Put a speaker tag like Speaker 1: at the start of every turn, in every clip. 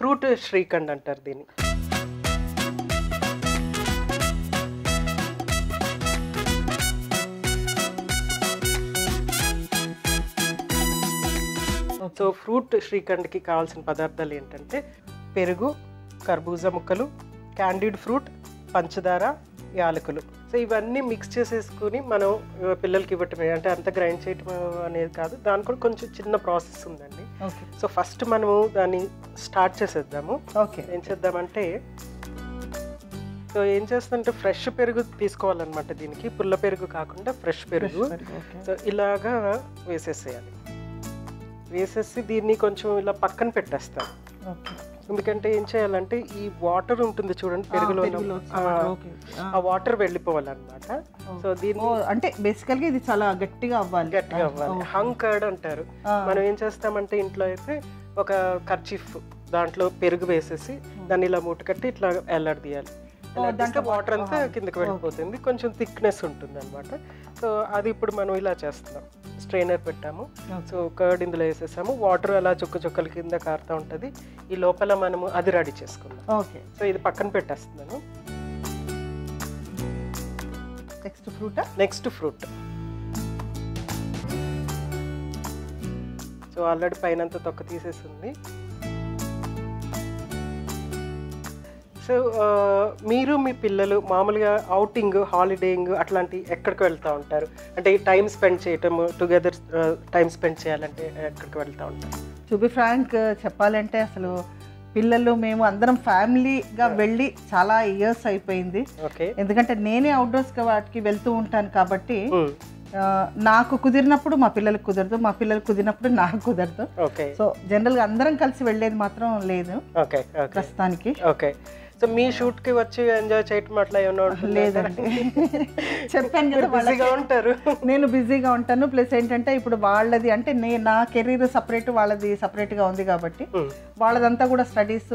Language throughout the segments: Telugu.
Speaker 1: ఫ్రూట్ శ్రీఖండ్ అంటారు దీన్ని. సో ఫ్రూట్ శ్రీఖండ్కి కావాల్సిన పదార్థాలు ఏంటంటే పెరుగు, కర్బూజా ముక్కలు, క్యాండీడ్ ఫ్రూట్, పంచదార, యాలకులు. సో ఇవన్నీ మిక్స్ చేసేసుకుని మనం పిల్లలకి ఇవ్వటమే. అంటే అంత గ్రైండ్ చేయటం అనేది కాదు, దాని కూడా కొంచెం చిన్న ప్రాసెస్ ఉందండి. సో ఫస్ట్ మనము దాన్ని స్టార్ట్ చేసేద్దాము. ఏం చేద్దామంటే, సో ఏం చేస్తుందంటే ఫ్రెష్ పెరుగు తీసుకోవాలన్నమాట. దీనికి పుల్ల పెరుగు కాకుండా ఫ్రెష్ పెరుగు. సో ఇలాగా వేసేసేయాలి. వేసేసి దీన్ని కొంచెం ఇలా పక్కన పెట్టేస్తాం. ఎందుకంటే ఏం చేయాలంటే ఈ వాటర్ ఉంటుంది చూడండి పెరుగులో, ఆ వాటర్ వెళ్ళిపోవాలన్నమాట. సో దీన్ని
Speaker 2: అంటే బేసికల్గా ఇది చాలా గట్టిగా అవ్వాలి.
Speaker 1: హంగ్ కర్డ్ అంటారు. మనం ఏం చేస్తామంటే ఇంట్లో అయితే ఒక కర్చీఫ్ దాంట్లో పెరుగు వేసేసి దాన్ని ఇలా మూట కట్టి ఇట్లా ఎల్లాడదీయాలి. వాటర్ అంతా కిందకి వెళ్ళిపోతుంది, కొంచెం థిక్నెస్ ఉంటుంది అనమాట. సో అది ఇప్పుడు మనం ఇలా చేస్తున్నాం. స్ట్రైనర్ పెట్టాము, సో కర్డ్ ఇందులో వేసేసాము, వాటర్ అలా చుక్క చుక్కల కింద కారుతూ ఉంటుంది. ఈ లోపల మనము అది రెడీ చేసుకుందాం.
Speaker 2: ఓకే,
Speaker 1: సో ఇది పక్కన పెట్టేస్తున్నాను. Next fruit. సో ఆల్రెడీ పైన తొక్క తీసేసింది. సో మీరు మీ పిల్లలు మామూలుగా అవుటింగ్, హాలిడేయింగ్ అట్లాంటి ఎక్కడికి వెళ్తూ ఉంటారు? అంటే టైం స్పెండ్ చేయటం, టుగెదర్ టైం స్పెండ్ చేయాలంటే ఎక్కడికి వెళ్తూ ఉంటారు?
Speaker 2: టు బి ఫ్రాంక్ చెప్పాలంటే అసలు పిల్లలు మేము అందరం ఫ్యామిలీగా వెళ్ళి చాలా ఇయర్స్ అయిపోయింది. ఎందుకంటే నేనే అవుట్డోర్స్కి వాటికి వెళ్తూ ఉంటాను కాబట్టి నాకు కుదిరినప్పుడు మా పిల్లలకు కుదరదు, మా పిల్లలకు కుదిరినప్పుడు నాకు కుదరదు. సో జనరల్గా అందరం కలిసి వెళ్ళేది మాత్రం లేదు ప్రస్తుతానికి.
Speaker 1: ఓకే, సో మీ షూట్ కి వచ్చి ఎంజాయ్ చేయటం అట్లా ఏమన్నా
Speaker 2: లేదండి. చెప్పాను కదా
Speaker 1: బిజీగా ఉంటారు.
Speaker 2: నేను బిజీగా ఉంటాను. ప్లస్ ఏంటంటే ఇప్పుడు వాళ్ళది అంటే నా కెరీర్ సపరేట్, వాళ్ళది సపరేట్గా ఉంది కాబట్టి వాళ్ళదంతా కూడా స్టడీస్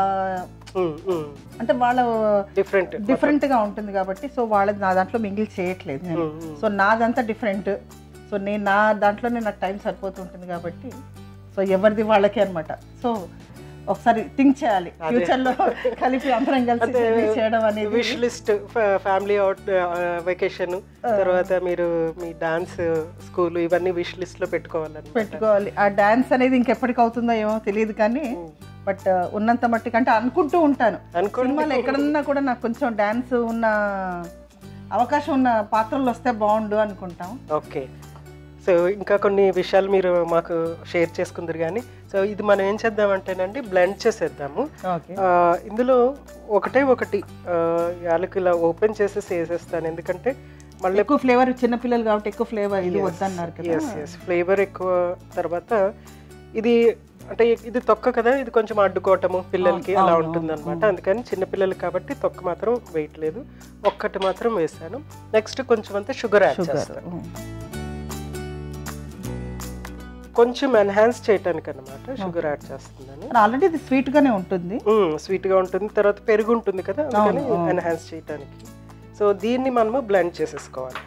Speaker 2: అంటే వాళ్ళ డిఫరెంట్గా ఉంటుంది కాబట్టి సో వాళ్ళది నా దాంట్లో మింగిల్ చేయట్లేదు నేను. So నాదంతా different. సో నేను నా దాంట్లోనే నాకు టైం సరిపోతుంటుంది కాబట్టి సో ఎవరిది వాళ్ళకే అనమాట. సో ఒకసారి థింక్ చేయాలి ఫ్యూచర్ లో కలిపి అందరం కలిసి చేయడం అనేది.
Speaker 1: Wish list, family out vacation, తర్వాత మీరు మీ డాన్స్ స్కూల్ ఇవన్నీ విష్ లిస్ట్ లో పెట్టుకోవాలి.
Speaker 2: ఆ డాన్స్ అనేది ఇంకెప్పటికి అవుతుందో ఏమో తెలియదు కానీ బట్ ఉన్నంత మట్టికి అంటే అనుకుంటూ ఉంటాను. సినిమాలో ఎక్కడన్నా కూడా నాకు కొంచెం డాన్స్ ఉన్న అవకాశం ఉన్న పాత్రలు వస్తే బాగుండు అనుకుంటాం.
Speaker 1: ఓకే, సో ఇంకా కొన్ని విషయాలు మీరు మాకు షేర్ చేసుకుందరు కానీ సో ఇది మనం ఏం చేద్దామంటేనండి బ్లెండ్ చేసేద్దాము. ఇందులో ఒకటి యాలకులా ఓపెన్ చేసేసి వేసేస్తాను, ఎందుకంటే మళ్ళీ
Speaker 2: ఎక్కువ ఫ్లేవర్, చిన్నపిల్లలు కాబట్టి ఎక్కువ ఫ్లేవర్ ఇది వద్దన్నారు కదా.
Speaker 1: ఫ్లేవర్ ఎక్కువ. తర్వాత ఇది అంటే ఇది తొక్క కదా, ఇది కొంచెం అడ్డుకోవటము పిల్లలకి అలా ఉంటుంది అనమాట. అందుకని చిన్నపిల్లలు కాబట్టి తొక్క మాత్రం వేయట్లేదు, ఒక్కటి మాత్రం వేసాను. నెక్స్ట్ కొంచెం అంతా షుగర్ యాడ్ చేస్తాను, కొంచెం ఎన్హాన్స్ చేయటానికి అనమాట షుగర్ యాడ్ చేస్తున్నాను.
Speaker 2: ఆల్రెడీ ఇది స్వీట్ గానే ఉంటుంది,
Speaker 1: స్వీట్ గా ఉంటుంది. తర్వాత పెరుగు ఉంటుంది కదా, అందుకని ఎన్హాన్స్ చేయటానికి. సో దీన్ని మనము బ్లెండ్ చేసేసుకోవాలి.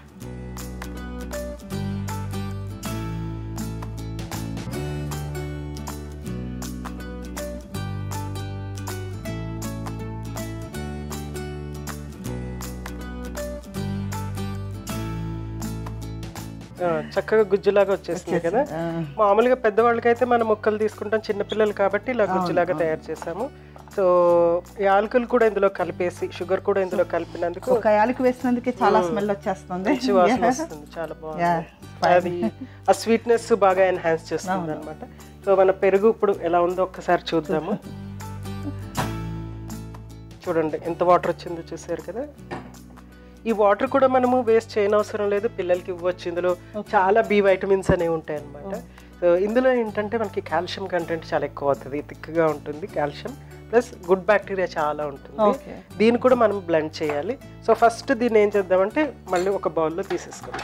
Speaker 1: చక్కగా గుజ్జులాగా వచ్చేస్తుంది కదా. మామూలుగా పెద్దవాళ్ళకైతే మనం ముక్కలు తీసుకుంటాం, చిన్నపిల్లలు కాబట్టి ఇలా గుజ్జులాగా తయారు చేసాము. సో యాలకులు కూడా ఇందులో కలిపేసి, షుగర్ కూడా ఇందులో కలిపినందుకు,
Speaker 2: ఒక యాలకు వేసినందుకే చాలా స్మెల్ వచ్చేస్తుంది,
Speaker 1: మంచి వాసన వస్తుంది, చాలా బాగుంది. అది ఆ స్వీట్నెస్ బాగా ఎన్హాన్స్ చేస్తుంది అనమాట. సో మన పెరుగు ఇప్పుడు ఎలా ఉందో ఒక్కసారి చూద్దాము. చూడండి ఎంత వాటర్ వచ్చిందో, చూసారు కదా. ఈ వాటర్ కూడా మనము వేస్ట్ చేయనవసరం లేదు, పిల్లలకి ఇవ్వచ్చు. ఇందులో చాలా బి వైటమిన్స్ అనేవి ఉంటాయి అన్నమాట. సో ఇందులో ఏంటంటే మనకి కాల్షియం కంటెంట్ చాలా ఎక్కువ అవుతుంది, థిక్గా ఉంటుంది కాల్షియం, ప్లస్ గుడ్ బ్యాక్టీరియా చాలా ఉంటుంది. దీన్ని కూడా మనం బ్లెండ్ చేయాలి. సో ఫస్ట్ దీన్ని ఏం చేద్దామంటే మళ్ళీ ఒక బౌల్లో తీసేసుకుందాం.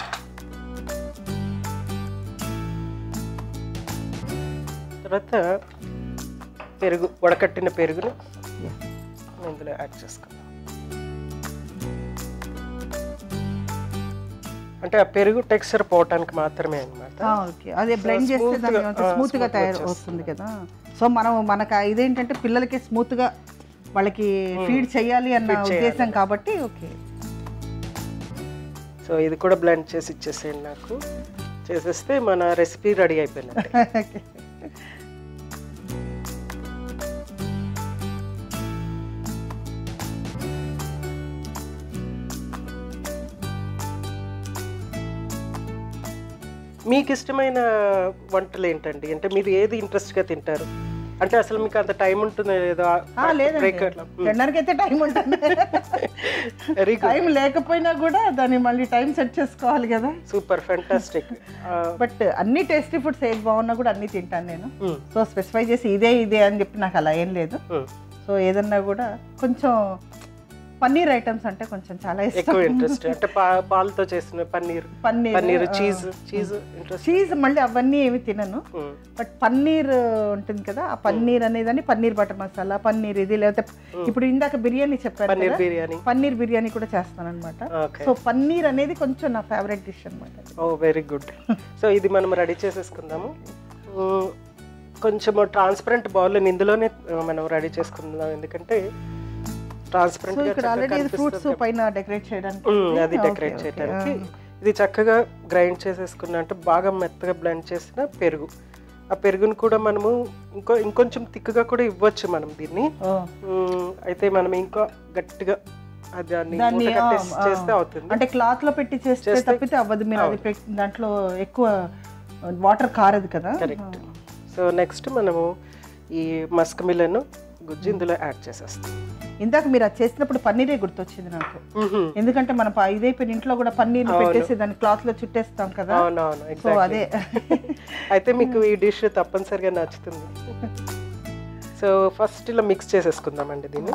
Speaker 1: తర్వాత పెరుగు, వడకట్టిన పెరుగును ఇందులో యాడ్ చేసుకుందాం. అంటే ఆ పెరుగు టెక్స్చర్ పోవటానికి మాత్రమే అన్నమాట.
Speaker 2: అదే బ్లెండ్ చేస్తే స్మూత్ గా తయారు వస్తుంది కదా. సో మనకు ఇదేంటంటే పిల్లలకి స్మూత్గా వాళ్ళకి ఫీడ్ చేయాలి అన్న ఉద్దేశం కాబట్టి ఓకే.
Speaker 1: సో ఇది కూడా బ్లెండ్ చేసి ఇచ్చేసేయండి నాకు. చేసేస్తే మన రెసిపీ రెడీ అయిపోయినట్టే. మీకు ఇష్టమైన వంటలు ఏంటండి? అంటే మీరు ఏది ఇంట్రెస్ట్గా తింటారు? అంటే అసలు మీకు అంత టైం ఉంటుందో లేదో?
Speaker 2: తినడానికైతే టైం ఉంటుంది, టైం లేకపోయినా కూడా దాన్ని మళ్ళీ టైం సెట్ చేసుకోవాలి కదా.
Speaker 1: Super fantastic.
Speaker 2: బట్ అన్ని టేస్టీ ఫుడ్స్ ఏది బాగున్నా కూడా అన్ని తింటాను నేను. సో స్పెసిఫై చేసి ఇదే అని చెప్పి నాకు అలా ఏం లేదు. సో ఏదన్నా కూడా కొంచెం పన్నీర్ ఐటమ్స్ అంటే కొంచెం చాలా
Speaker 1: ఎక్కువ ఇంట్రెస్ట్. అంటే పాలతో చేసిన పన్నీర్
Speaker 2: చీజ్ మళ్ళీ అవన్నీ ఏమి తినను. బట్ పన్నీర్ ఉంటుంది కదా, ఆ పన్నీర్ అనేదాన్ని పన్నీర్ బటర్ మసాలా, పన్నీర్ ఇది, లేకపోతే ఇప్పుడు ఇందాక బిర్యానీ చెప్పాను, పన్నీర్ బిర్యానీ కూడా చేస్తాను అనమాట. సో పన్నీర్ అనేది కొంచెం నా ఫేవరెట్ డిష్ అనమాట.
Speaker 1: ఓ వెరీ గుడ్. సో ఇది మనం రెడీ చేసేసుకుందాము. కొంచెం ట్రాన్స్పరెంట్ బౌల్ ఇందులోనే మనం రెడీ చేసుకుందాం, ఎందుకంటే ట్రాన్స్పరెంట్ గా
Speaker 2: డెకరేట్ చేయడానికి.
Speaker 1: అది డెకరేట్ చేయడానికి ఇది చక్కగా గ్రైండ్ చేసేసుకున్నా అంటే బాగా మెత్తగా బ్లెండ్ చేసిన పెరుగు. ఆ పెరుగును కూడా మనము ఇంకొంచెం థిక్గా కూడా ఇవ్వచ్చు మనం దీన్ని. అయితే మనం ఇంకా గట్టిగా దాన్ని చేస్తే అవుతుంది.
Speaker 2: అంటే క్లాత్ లో పెట్టి చేస్తే తప్పితే అవ్వదు. మీరు అది దాంట్లో ఎక్కువ వాటర్ కారదు కదా.
Speaker 1: కరెక్ట్. సో నెక్స్ట్ మనము ఈ మస్క్ మిలన్ గుజ్జు ఇందులో యాడ్ చేసేస్తాం.
Speaker 2: ఇందాక మీరు అది చేసినప్పుడు పన్నీరే గుర్తొచ్చింది నాకు, ఎందుకంటే మనం ఇదైపోయిన ఇంట్లో కూడా పన్నీర్ పెట్టేసి దాన్ని క్లాత్ లో చుట్టేస్తాం కదా. సో అదే.
Speaker 1: అయితే మీకు ఈ డిష్ తప్పనిసరిగా నచ్చుతుంది. సో ఫస్ట్ ఇలా మిక్స్ చేసేసుకుందామండి దీన్ని.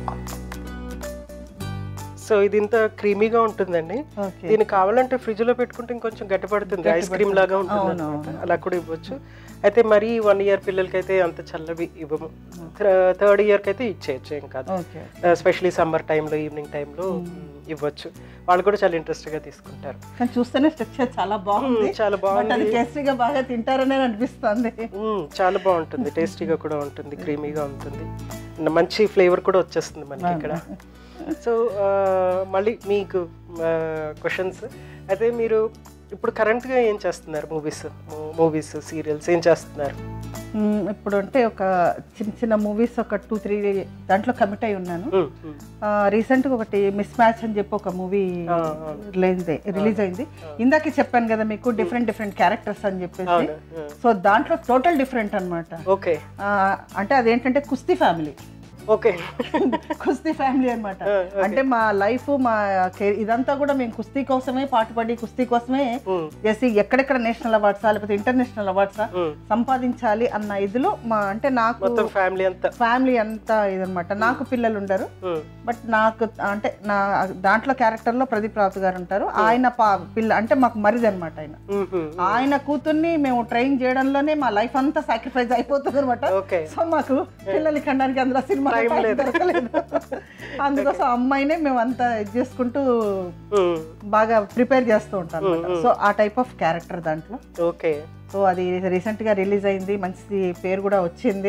Speaker 1: సో ఇది ఇంత క్రీమీగా ఉంటుందండి. దీన్ని కావాలంటే ఫ్రిడ్జ్ లో పెట్టుకుంటే ఇంకొంచెం గట్టిపడుతుంది, ఐస్ క్రీమ్ లాగా ఉంటుంది, అలా కూడా ఇవ్వచ్చు. అయితే మరి 1 year పిల్లలకి అయితే అంత చల్లవి ఇవ్వము, 3rd yearకి అయితే ఇచ్చేయచ్చు, ఏం కాదు. ఎస్పెషలీ సమ్మర్ టైంలో ఈవినింగ్ టైంలో ఇవ్వచ్చు, వాళ్ళు కూడా చాలా ఇంట్రెస్ట్గా తీసుకుంటారు.
Speaker 2: చూస్తేనే స్ట్రక్చర్ చాలా బాగుంది,
Speaker 1: చాలా బాగుంది,
Speaker 2: టేస్టీగా బాగా తింటారనే అనిపిస్తుంది.
Speaker 1: చాలా బాగుంటుంది, టేస్టీగా కూడా ఉంటుంది, క్రీమీగా ఉంటుంది, మంచి ఫ్లేవర్ కూడా వచ్చేస్తుంది మనకి ఇక్కడ. సో మళ్ళీ మీకు క్వశ్చన్స్. అయితే మీరు ఇప్పుడు కరెంట్గా ఏం చేస్తున్నారు? మూవీస్ సీరియల్స్ ఏం చేస్తున్నారు
Speaker 2: ఇప్పుడు? అంటే ఒక చిన్న మూవీస్ ఒక 2-3 దాంట్లో కమిట్ అయి ఉన్నాను. రీసెంట్గా ఒకటి మిస్ మ్యాచ్ అని చెప్పి ఒక మూవీ రిలీజ్ అయింది. ఇందాకే చెప్పాను కదా మీకు, డిఫరెంట్ క్యారెక్టర్స్ అని చెప్పేసి. సో దాంట్లో టోటల్ డిఫరెంట్ అనమాట.
Speaker 1: ఓకే.
Speaker 2: అంటే అదేంటంటే కుస్తీ ఫ్యామిలీ.
Speaker 1: ఓకే.
Speaker 2: కుస్తీ ఫ్యామిలీ అనమాట. అంటే మా లైఫ్, మా ఇదంతా కూడా మేము కుస్తీ కోసమే పాటుపడి, కుస్తీ కోసమే చేసి ఎక్కడెక్కడ నేషనల్ అవార్డ్సా లేకపోతే ఇంటర్నేషనల్ అవార్డ్సా సంపాదించాలి అన్న ఇదిలో మా, అంటే నాకు ఫ్యామిలీ అంతా ఇదనమాట. నాకు పిల్లలు ఉండరు, బట్ నాకు అంటే నా దాంట్లో క్యారెక్టర్ లో ప్రదీప్ రావుత్ గారు ఉంటారు. ఆయన పిల్ల అంటే మాకు మరిది అనమాట. ఆయన కూతుర్ని మేము ట్రైన్ చేయడంలోనే మా లైఫ్ అంతా సాక్రిఫైస్ అయిపోతుంది అనమాట. సో మాకు పిల్లల్ని కనడానికి అందులో సినిమా దొరకలేదు, అందుకోసం అమ్మాయినే మేము అంతా ఇది చేసుకుంటూ బాగా ప్రిపేర్ చేస్తూ ఉంటాం. సో ఆ టైప్ ఆఫ్ క్యారెక్టర్ దాంట్లో.
Speaker 1: ఓకే.
Speaker 2: సో అది రీసెంట్ గా రిలీజ్ అయింది, మంచి పేరు కూడా వచ్చింది.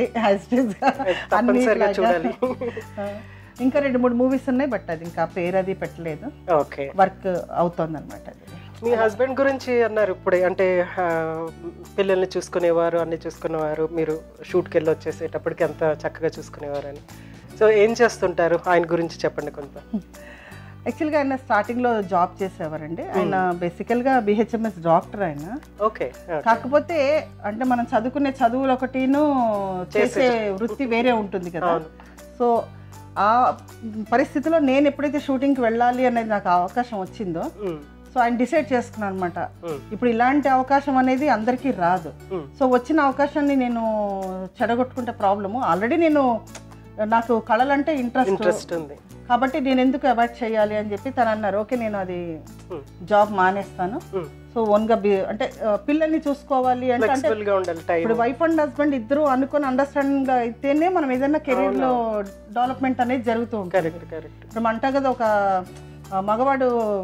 Speaker 2: ఇంకా 2-3 మూవీస్ ఉన్నాయి, బట్ అది ఇంకా పేరు అది పెట్టలేదు, వర్క్ అవుతుంది అనమాట.
Speaker 1: మీ హస్బెండ్ గురించి అన్నారు ఇప్పుడే, అంటే పిల్లల్ని చూసుకునేవారు, అన్ని చూసుకునేవారు, మీరు షూట్కి వెళ్ళి వచ్చేసేటప్పటికి అంత చక్కగా చూసుకునేవారు అని. సో ఏం చేస్తుంటారు, ఆయన గురించి చెప్పండి కొంత.
Speaker 2: యాక్చువల్గా ఆయన స్టార్టింగ్లో జాబ్ చేసేవారండి. ఆయన బేసికల్గా BHMS డాక్టర్ ఆయన.
Speaker 1: ఓకే.
Speaker 2: కాకపోతే అంటే మనం చదువుకునే చదువులు ఒకటిను చేసే వృత్తి వేరే ఉంటుంది కదా. సో ఆ పరిస్థితిలో నేను ఎప్పుడైతే షూటింగ్కి వెళ్ళాలి అనేది నాకు అవకాశం వచ్చిందో, సో ఆయన డిసైడ్ చేసుకున్నాను అనమాట, ఇప్పుడు ఇలాంటి అవకాశం అనేది అందరికీ రాదు. సో వచ్చిన అవకాశాన్ని నేను చెడగొట్టుకుంటే ప్రాబ్లము. ఆల్రెడీ నాకు కళలంటే ఇంట్రెస్ట్ ఉంది కాబట్టి నేను ఎందుకు అవాయిడ్ చేయాలి అని చెప్పి తను అన్నారు. ఓకే, నేను అది జాబ్ మానేస్తాను. సో ఓన్గా అంటే పిల్లల్ని చూసుకోవాలి అంటే ఇప్పుడు వైఫ్ అండ్ హస్బెండ్ ఇద్దరు అనుకుని అండర్స్టాండింగ్ అయితేనే మనం ఏదైనా కెరీర్ లో డెవలప్మెంట్ అనేది జరుగుతూ ఉంటుంది. ఇప్పుడు అంటా కదా, ఒక మగవాడు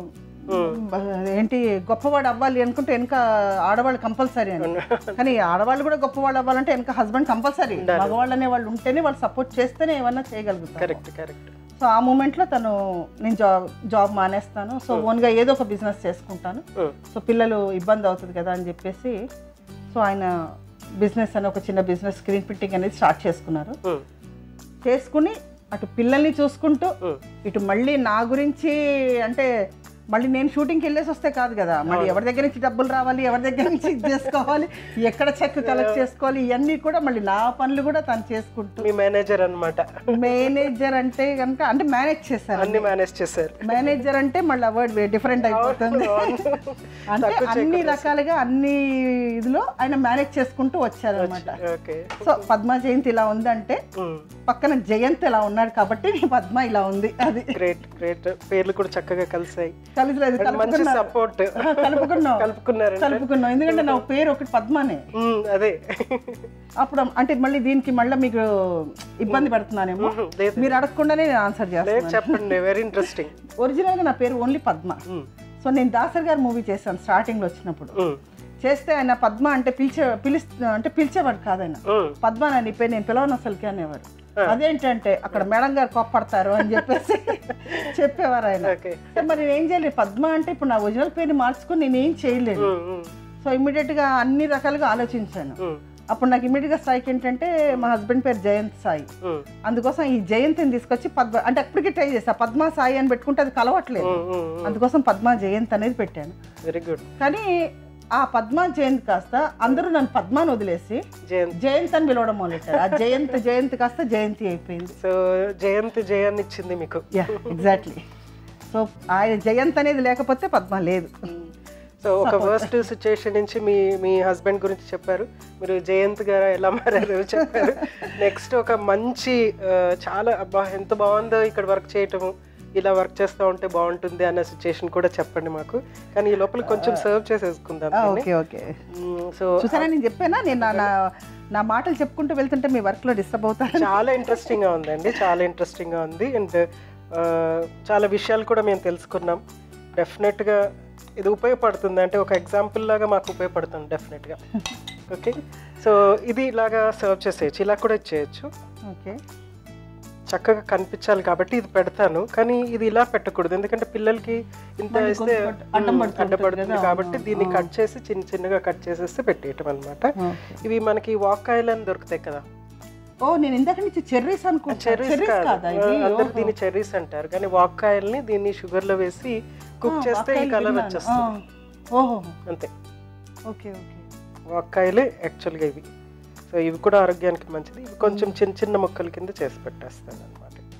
Speaker 2: ఏంటి గొప్పవాడు అవ్వాలి అనుకుంటే వెనక ఆడవాళ్ళు కంపల్సరీ అని. కానీ ఆడవాళ్ళు కూడా గొప్పవాళ్ళు అవ్వాలంటే వెనక హస్బెండ్ కంపల్సరీ. మగవాళ్ళు అనే వాళ్ళు ఉంటేనే వాళ్ళు సపోర్ట్ చేస్తేనే ఏమన్నా చేయగలుగుతారు.
Speaker 1: Correct correct.
Speaker 2: సో ఆ మూమెంట్లో నేను జాబ్ మానేస్తాను, సో ఓన్గా ఏదో ఒక బిజినెస్ చేసుకుంటాను, సో పిల్లలు ఇబ్బంది అవుతుంది కదా అని చెప్పేసి సో ఆయన బిజినెస్ అని ఒక చిన్న బిజినెస్ స్క్రీన్ ప్రింటింగ్ అనేది స్టార్ట్ చేసుకుని అటు పిల్లల్ని చూసుకుంటూ ఇటు మళ్ళీ నా గురించి అంటే మళ్ళీ నేను షూటింగ్కి వెళ్ళేసి వస్తే కాదు కదా, మళ్ళీ ఎవరి దగ్గర నుంచి డబ్బులు రావాలి, ఎవరి దగ్గర నుంచి ఇది చేసుకోవాలి, ఎక్కడ చెక్ కలెక్ట్ చేసుకోవాలి, ఇవన్నీ కూడా మళ్ళీ నా పనులు కూడా తను చేసుకుంటూ.
Speaker 1: మీ మేనేజర్ అనమాట.
Speaker 2: మేనేజర్ అంటే కనుక అంటే మేనేజ్ చేశారు,
Speaker 1: అన్ని మేనేజ్ చేశారు.
Speaker 2: మేనేజర్ అంటే మళ్ళీ వర్డ్ డిఫరెంట్ అయిపోతుంది. అంటే అన్ని రకాలుగా అన్ని ఇదిలో ఆయన మేనేజ్ చేసుకుంటూ వచ్చారు అనమాట. సో పద్మ జయంతి ఇలా ఉందంటే పక్కన జయంత్ ఇలా ఉన్నాడు కాబట్టి పద్మ ఇలా ఉంది. అది
Speaker 1: గ్రేట్ గ్రేట్. పేర్లు కూడా చక్కగా కలిసాయి.
Speaker 2: కలుపుకున్నాం ఎందుకంటే నా పేరు ఒకటి పద్మనే.
Speaker 1: అదే
Speaker 2: అప్పుడు అంటే మళ్ళీ దీనికి మళ్ళీ మీకు ఇబ్బంది పెడుతున్నానేమో, మీరు అడగకుండానే నేను ఆన్సర్ చేస్తాను.
Speaker 1: చెప్పండి. Very interesting.
Speaker 2: ఒరిజినల్ గా నా పేరు ఓన్లీ పద్మ. సో నేను దాసర్ గారి మూవీ చేశాను స్టార్టింగ్ లో వచ్చినప్పుడు. చేస్తే ఆయన పద్మ అంటే పిలిచేవాడు కాదు, ఆయన పద్మ అని పేరు నేను పిలవను అసలుకి అనేవాడు. అదేంటంటే అక్కడ మేడం గారు కోప్పడతారు అని చెప్పేసి చెప్పేవారు ఆయన. మరి నేను ఏం చేయలేదు, పద్మ అంటే ఇప్పుడు నా ఒరిజినల్ పేరుని మార్చుకుని నేనేం చేయలేదు. సో ఇమ్మీడియట్ గా అన్ని రకాలుగా ఆలోచించాను. అప్పుడు నాకు ఇమ్మీడియట్ గా స్ట్రైక్ ఏంటంటే మా హస్బెండ్ పేరు జయంత్ సాయి, అందుకోసం ఈ జయంతిని తీసుకొచ్చి పద్మ అంటే అప్పటికే ట్రై చేసా, పద్మ సాయి అని పెట్టుకుంటే అది కలవట్లేదు, అందుకోసం పద్మ జయంత్ అనేది పెట్టాను.
Speaker 1: Very good.
Speaker 2: కానీ ఆ పద్మ జయంత్ కాస్త అందరూ నన్ను పద్మాని వదిలేసి జయంత్ అని పిలవడం మొదలెట్టారు. ఆ జయంత్ కాస్త జయంతి అయిపోయింది.
Speaker 1: సో జయంత్ జయాన్ని ఇచ్చింది మీకు.
Speaker 2: ఎగ్జాక్ట్లీ. సో ఆయన జయంత్ అనేది లేకపోతే పద్మ లేదు.
Speaker 1: సో ఒక వర్స్ట్ సిచ్యుయేషన్ నుంచి మీ హస్బెండ్ గురించి చెప్పారు, మీరు జయంత్ గారు ఎలా మారారు చెప్పారు. నెక్స్ట్ ఒక మంచి చాలా అబ్బా ఎంత బాగుందో ఇక్కడ వర్క్ చేయటము, ఇలా వర్క్ చేస్తూ ఉంటే బాగుంటుంది అన్న సిచ్యుయేషన్ కూడా చెప్పండి మాకు. కానీ ఈ లోపల కొంచెం సర్వ్ చేసేసుకుందాం.
Speaker 2: సో చూసారా నేను చెప్పానా, నేను నా మాటలు చెప్పుకుంటూ వెళ్తుంటే మీ వర్క్లో డిస్టర్బ్ అవుతాను.
Speaker 1: చాలా ఇంట్రెస్టింగ్గా ఉందండి, చాలా ఇంట్రెస్టింగ్గా ఉంది. అండ్ చాలా విషయాలు కూడా మేము తెలుసుకున్నాం. డెఫినెట్గా ఇది ఉపయోగపడుతుంది, అంటే ఒక ఎగ్జాంపుల్ లాగా మాకు ఉపయోగపడుతుంది డెఫినెట్గా. ఓకే, సో ఇది ఇలాగా సర్వ్ చేసేయచ్చు, ఇలా కూడా చేయొచ్చు.
Speaker 2: ఓకే,
Speaker 1: చక్కగా కనిపించాలి కాబట్టి ఇది పెడతాను, కానీ ఇది ఇలా పెట్టకూడదు ఎందుకంటే పిల్లలకి ఇంత వేస్తే అడ్డపడుతుంది కాబట్టి దీన్ని కట్ చేసి చిన్న చిన్నగా కట్ చేసేసి పెట్టేయటం అనమాట. ఇవి మనకి వాక్ ఆయిల్ అని దొరుకుతాయి కదా.
Speaker 2: ఓ నేను ఇందాక నుంచి చెర్రీస్ అనుకుంటా.
Speaker 1: చెర్రీస్ కాదు, అందరు దీన్ని చెర్రీస్ అంటారు, కానీ వాక్ ఆయిల్ ని దీన్ని షుగర్ లో వేసి కుక్ చేస్తే ఈ కలర్ వచ్చేస్తుంది.
Speaker 2: ఓహో
Speaker 1: అంతే.
Speaker 2: ఓకే ఓకే,
Speaker 1: వాక్ ఆయిల్ యాక్చువల్గా ఇవి. సో ఇవి కూడా ఆరోగ్యానికి మంచిది. ఇవి కొంచెం చిన్న చిన్న ముక్కల కింద చేసి పెట్టేస్తాను అనమాట.